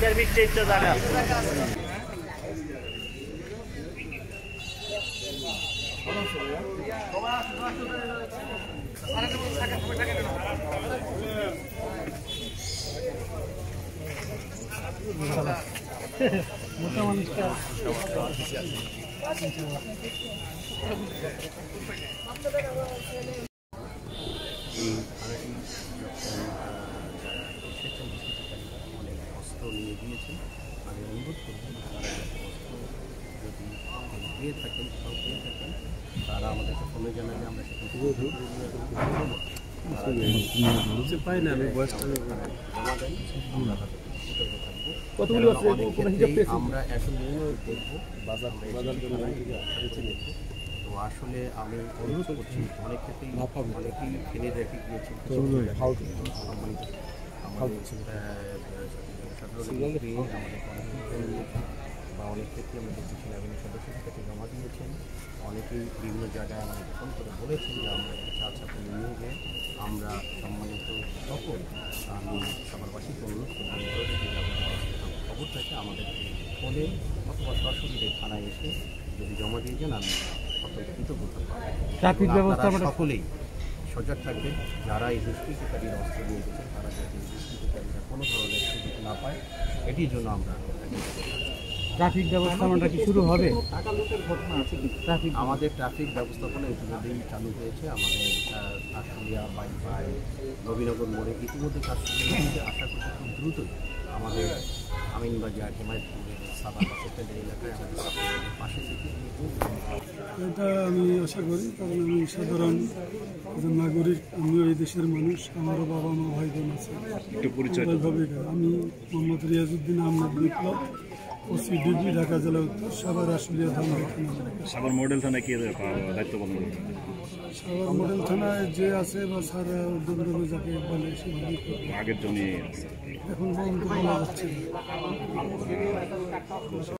মোটা মানুষটা অনেক অস্ত্র নিয়ে গিয়েছেন। আমি অনুরোধ করব তারা অস্ত্র যদি পেয়ে থাকেন তারা আমাদেরকে ফোনে জানালে আমরা সেখানে পাই না। আমি বয়সটা জমা দেন, আমরা আমরা এখন দেখবো তো আসলে আমি অনুরোধ করছি অনেক ক্ষেত্রেই অনেকেই ফেলে রেখে গিয়েছেন বা অনেক ক্ষেত্রে আমরা দেখছি সেনাবাহিনীর সদস্যদের কাছে জমা দিয়েছেন। অনেকেই বিভিন্ন জায়গায় আমাদের ফোন করে বলেছেন যে আমরা ছাত্র নিয়ে গিয়ে আমরা সম্মানিত সকল আমি সবারবাসীকে অনুরোধ করব খবর থাকে আমাদেরকে ফোনে অথবা সরাসরি থানায় এসে যদি জমা দিয়ে যান আমি অত্যন্ত কৃতজ্ঞ থাকবো। ট্রাফিক ব্যবস্থা সকলেই সজাগ থাকবে। যারা এই দুষ্কৃতিকারীরা অস্ত্র নিয়ে গেছে তারা যদি দুষ্কৃতিকারীরা কোনো ধরনের সুযোগ না পায় এটির জন্য আমরা ট্রাফিক ব্যবস্থাপনাটা কি শুরু হবে? আমাদের ট্রাফিক ব্যবস্থাপনা ইতিমধ্যেই চালু হয়েছে। আমাদের আশুলিয়া বাইপাই নবীনগর মোড়ে ইতিমধ্যে কাজ শুরু হয়েছে। আশা করছি খুব দ্রুতই আমাদের আমিনবাজার হিমায়তপুরের সাদা বাসের এলাকায় আমাদের পাশে থেকে এটা আমি আশা করি, কারণ আমি সাধারণ একজন নাগরিক, আমিও এই দেশের মানুষ, আমারও বাবা মা ভাই বোন আছে। আমি মোহাম্মদ রিয়াজউদ্দিন আহমেদ বিপ্লব, ওসি ডিবি, ঢাকা জেলা উত্তর, সাভার আশুলিয়া থানা। সাভার মডেল থানায় কি দায়িত্ব পালন করবে? সাভার মডেল থানায় যে আছে বা স্যার উদ্যোগ যাকে বলে সেভাবেই করবে। আগের জমি এখন পর্যন্ত বলা যাচ্ছে।